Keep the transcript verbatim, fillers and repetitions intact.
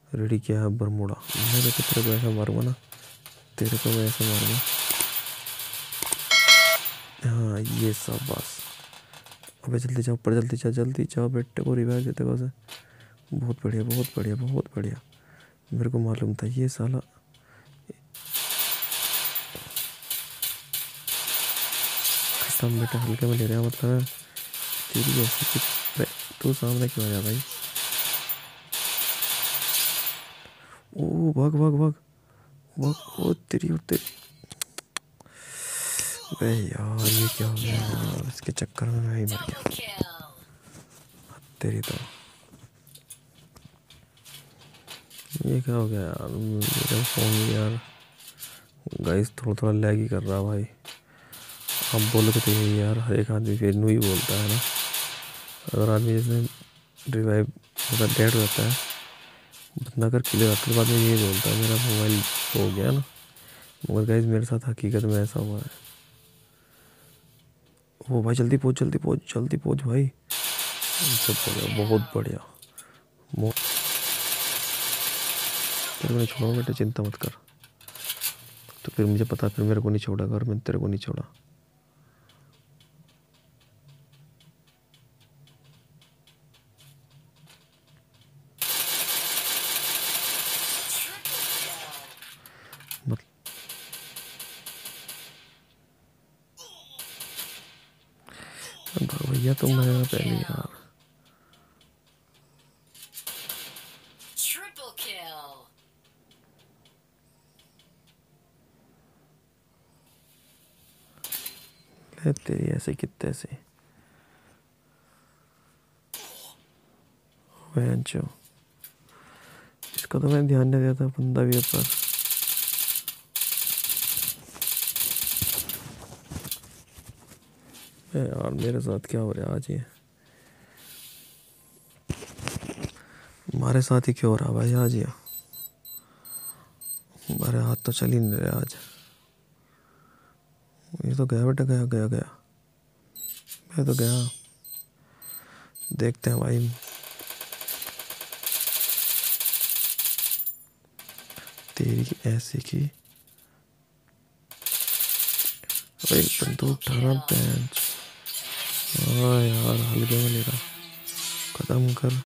Ready किया है Bermuda. मैं तो तेरे को ऐसा मारूंगा ना, तेरे को मैं ऐसा मारूंगा। हाँ ये सब बस। अबे जल्दी जाओ ऊपर, जल्दी जाओ जल्दी जाओ, बेटे को रिवाइव देते कैसे। बहुत बढ़िया बहुत बढ़िया बहुत बढ़िया। मेरे को मालूम था ये साला खत्म। बेटा हल्के में ले रहा मतलब तेरी ऐसी कि तू सामने क्यों आया भाई। ओ भाग भाग भाग भाग। ओ तेरी और तेरी। अबे यार ये क्या हो गया यार, इसके चक्कर में मैं ही मर गया। तेरी तो ये क्या हो गया यार मेरा फोन यार। गाइस थोड़ा थोड़ा लैग ही कर रहा भाई। आप बोलो तो यही यार, हर एक आदमी फिर नू ही बोलता है ना। अगर आदमी जैसे रिवाइव मतलब डेड हो जाता है, बंदा अगर क्लियर आता है तो बाद में यही बोलता है मेरा मोबाइल हो गया ना। मगर गाइस मेरे साथ हकीकत में ऐसा हुआ है। ओ भाई जल्दी पहुंच जल्दी पहुंच जल्दी पहुंच भाई। बहुत बढ़िया बहुत बढ़िया। तेरे को नहीं छोड़ा बेटा, चिंता मत कर। तो फिर मुझे पता, फिर मेरे को नहीं छोड़ा और मैंने तेरे को नहीं छोड़ा। मतलब भैया तुम है पहले यार। ले तेरी ऐसे कितने से वेंचो। इसका तो मैंने ध्यान नहीं दिया था, बंदा भी ऊपर। यार मेरे साथ क्या हो रहा है आज ये, हमारे साथ ही क्यों हो रहा भाई आज ये। हमारे हाथ तो चल ही नहीं रहे आज। ये तो गया बेटा, गया गया गया। मैं तो गया। देखते हैं भाई। तेरी ऐसे की भाई बंदूक उठाना बेंच। हाँ यार हल्के में ले रहा, खत्म कर।